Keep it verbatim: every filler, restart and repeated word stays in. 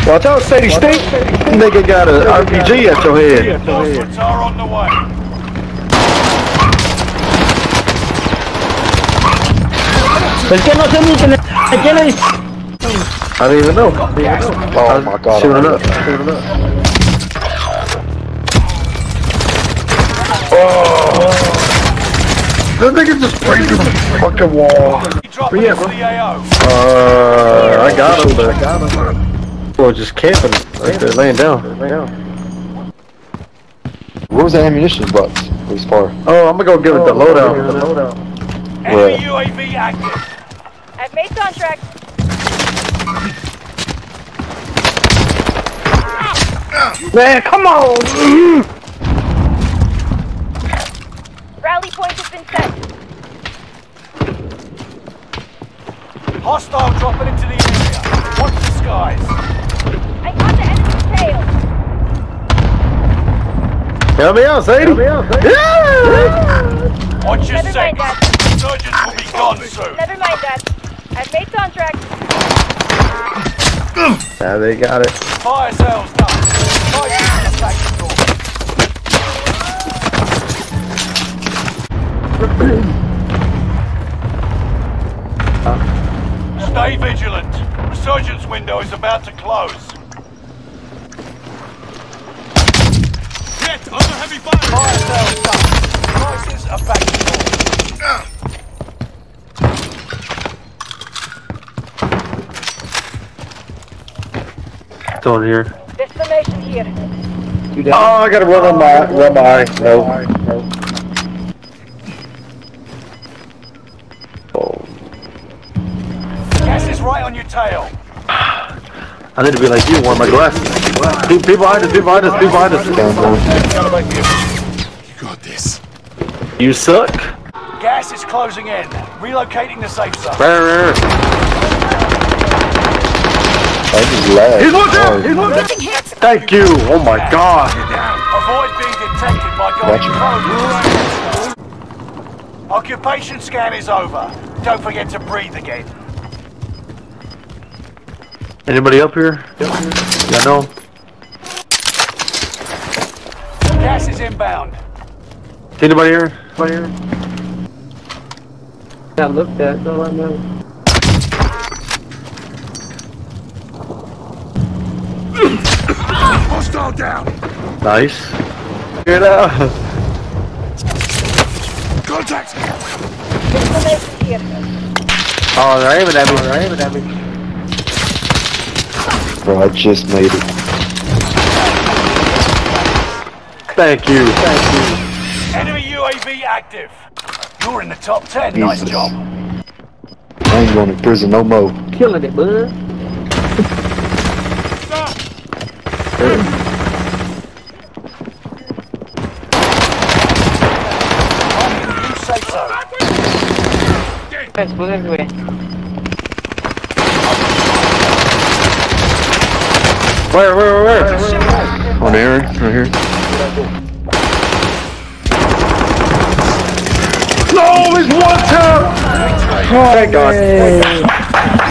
Watch out, Sadie Stink! Nigga got an R P G at your head. Reinforcements are on the way. ¿Por qué no se meten? ¿Quién le dice? I didn't even know. Oh my god. Shooting up. Shooting up. Oh! This nigga just breaking the fucking wall. Dropping Yeah, into bro. the A O. Uh, I got him there. I got him. Well, just camping right there, laying down. Laying down. Where was the ammunition box? It was far. Oh, I'm gonna go give it the loadout. The loadout. Enemy U A V active. I've made contract. Man, come on! Rally point has been set. Hostile dropping into the area. Watch the skies. I got the enemy's tail. Help me out, Sadie! Help me out, Sadie! Yeah! Watch your Never six. mind that. Surgeons will be gone soon. Never mind that. I've made contract. Yeah, they got it. Fire sales done. Fire sales attack the door. Stay vigilant. Resurgence window is about to close. Hit under heavy fire. Fire sales done. Prices are back to normal. Still here. Destination here. Oh, I gotta run on my, run my eye. No. No. Oh. Gas is right on your tail. I need to be like you, wear my glasses. People behind us, people behind us, people behind us. You got this. You suck. Gas is closing in. Relocating the safe zone. Right, right, right. I just lagged. He's one down! He's one down! Thank you! Oh my god! Avoid being detected by going code. Occupation scan is over. Don't forget to breathe again. Anybody up here? Yeah, no. Gas is inbound. See anybody here? Anybody here? I looked at it, all I know. Hostile down. Nice. Get out. Contact. Destination here. Oh, they're aiming at me. They're aiming at me. Bro, I just made it. Thank you. Thank you. Enemy U A V active. You're in the top ten. Jesus. Nice job. I ain't going to prison no more. Killing it, bud. You say so. Let's go everywhere. Where, where, where, where? On Aaron, right here. No, he's one tap! Oh, thank God.